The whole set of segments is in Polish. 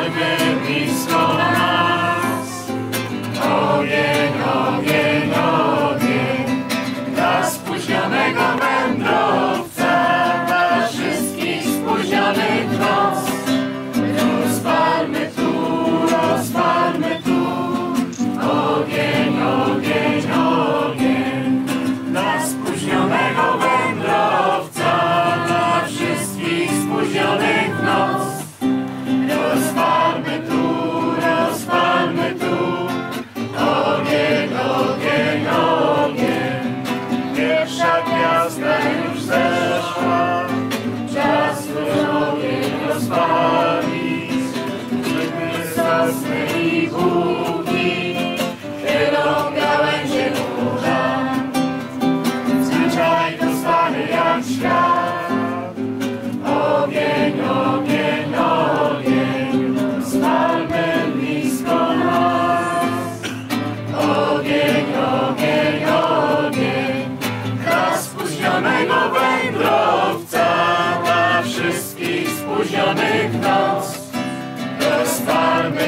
Rozpalmy blisko nas ogień, ogień, ogień dla spóźnionego wędrowca, dla wszystkich spóźnionych noc. Rozpalmy tu ogień, ogień, ogień dla spóźnionego wędrowca, dla wszystkich spóźnionych noc. Rozpalmy tu ogień, ogień, ogień. Pierwsza gwiazda już zeszła, czas swój ogień rozpalić, żeby zasnęli buki, chylą gałęzie burza. Zwyczaj to stary jak świat, ogień, ogień, ogień, spalmy blisko nas. Ogień, ogień, ogień, dla spóźnionego wędrowca, dla wszystkich spóźnionych noc. Rozpalmy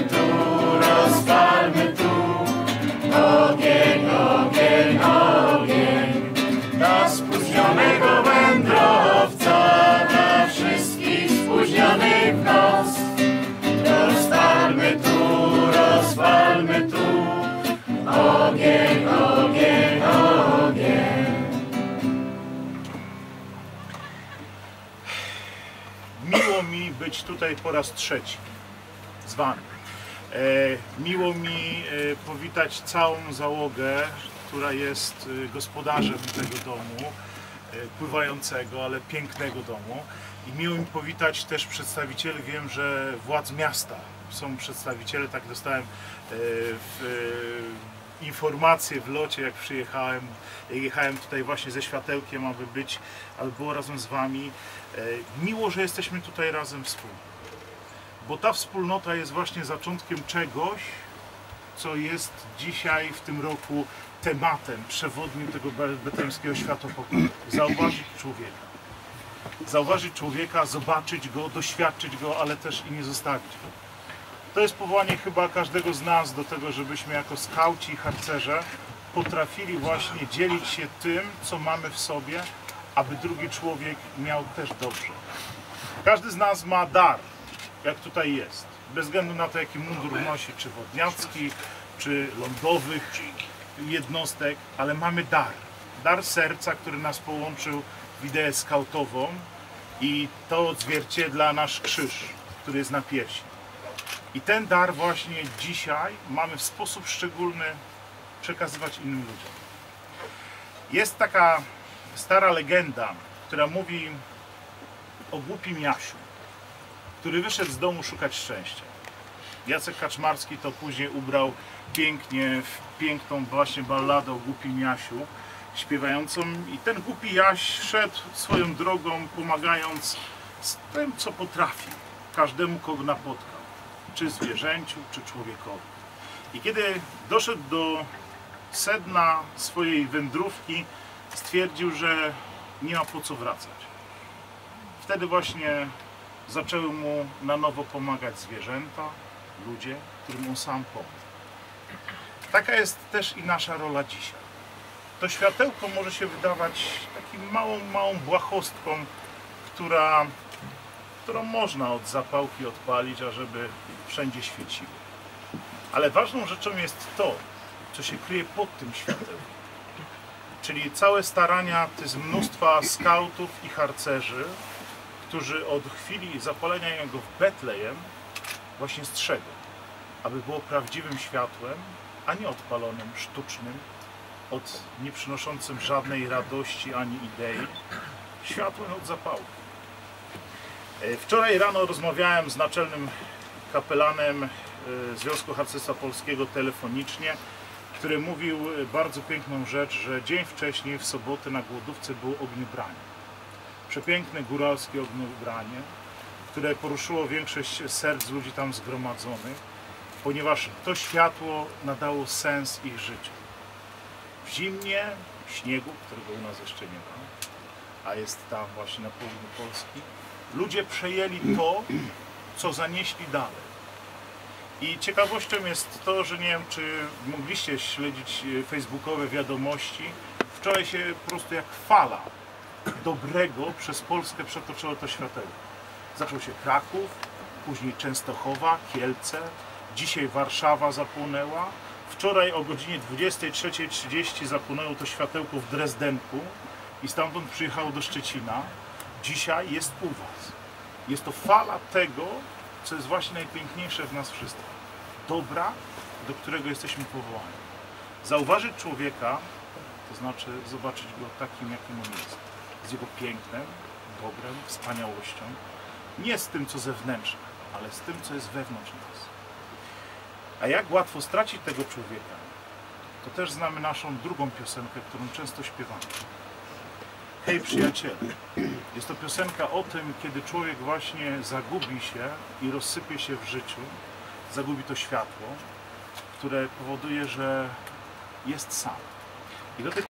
tu ogień, ogień, ogień, dla spóźnionego wędrowca, dla wszystkich spóźnionych noc. Rozpalmy tu ogień, ogień, ogień. Miło mi być tutaj po raz trzeci z Wami. Miło mi powitać całą załogę, która jest gospodarzem tego domu, pływającego, ale pięknego domu. I miło mi powitać też przedstawicieli, wiem, że władz miasta. Są przedstawiciele, tak dostałem informacje w locie, jak przyjechałem. Jechałem tutaj właśnie ze światełkiem, aby było razem z Wami. Miło, że jesteśmy tutaj razem wspólnie. Bo ta wspólnota jest właśnie zaczątkiem czegoś, co jest dzisiaj, w tym roku, tematem przewodnim tego betlejemskiego światopokoju. Zauważyć człowieka. Zauważyć człowieka, zobaczyć go, doświadczyć go, ale też i nie zostawić go. To jest powołanie chyba każdego z nas do tego, żebyśmy jako skauci i harcerze potrafili właśnie dzielić się tym, co mamy w sobie, aby drugi człowiek miał też dobrze. Każdy z nas ma dar, jak tutaj jest. Bez względu na to, jaki mundur nosi, czy wodniacki, czy lądowych jednostek, ale mamy dar. Dar serca, który nas połączył w ideę skautową i to odzwierciedla nasz krzyż, który jest na piersi. I ten dar właśnie dzisiaj mamy w sposób szczególny przekazywać innym ludziom. Jest taka stara legenda, która mówi o głupim Jasiu, który wyszedł z domu szukać szczęścia. Jacek Kaczmarski to później ubrał pięknie w piękną właśnie balladę o głupim Jasiu, śpiewającą, i ten głupi Jaś szedł swoją drogą, pomagając z tym, co potrafi, każdemu, kogo napotkał, czy zwierzęciu, czy człowiekowi. I kiedy doszedł do sedna swojej wędrówki, stwierdził, że nie ma po co wracać. Wtedy właśnie zaczęły mu na nowo pomagać zwierzęta, ludzie, którym on sam pomógł. Taka jest też i nasza rola dzisiaj. To światełko może się wydawać takim małą błahostką, którą można od zapałki odpalić, ażeby wszędzie świeciło. Ale ważną rzeczą jest to, co się kryje pod tym światełkiem. Czyli całe starania, to jest mnóstwa skautów i harcerzy, którzy od chwili zapalenia jego w Betlejem właśnie strzegą, aby było prawdziwym światłem, a nie odpalonym, sztucznym, nie przynoszącym żadnej radości ani idei, światłem od zapałki. Wczoraj rano rozmawiałem z naczelnym kapelanem Związku Harcerstwa Polskiego telefonicznie, który mówił bardzo piękną rzecz, że dzień wcześniej, w sobotę, na Głodówce było ogniobranie. Przepiękne góralskie ogniobranie, które poruszyło większość serc ludzi tam zgromadzonych, ponieważ to światło nadało sens ich życiu. W zimnie, śniegu, którego u nas jeszcze nie ma, a jest tam właśnie na południu Polski, ludzie przejęli to, co zanieśli dalej. I ciekawością jest to, że nie wiem, czy mogliście śledzić facebookowe wiadomości. Wczoraj się po prostu jak fala dobrego przez Polskę przetoczyło to światełko. Zaczął się Kraków, później Częstochowa, Kielce, dzisiaj Warszawa zapłonęła. Wczoraj o godzinie 23:30 zapłonęło to światełko w Drezdenku i stamtąd przyjechało do Szczecina. Dzisiaj jest u Was. Jest to fala tego, co jest właśnie najpiękniejsze w nas wszystkich. Dobra, do którego jesteśmy powołani. Zauważyć człowieka, to znaczy zobaczyć go takim, jakim on jest. Z jego pięknem, dobrem, wspaniałością. Nie z tym, co zewnętrzne, ale z tym, co jest wewnątrz nas. A jak łatwo stracić tego człowieka, to też znamy naszą drugą piosenkę, którą często śpiewamy. Hej przyjaciele, jest to piosenka o tym, kiedy człowiek właśnie zagubi się i rozsypie się w życiu, zagubi to światło, które powoduje, że jest sam. I do tej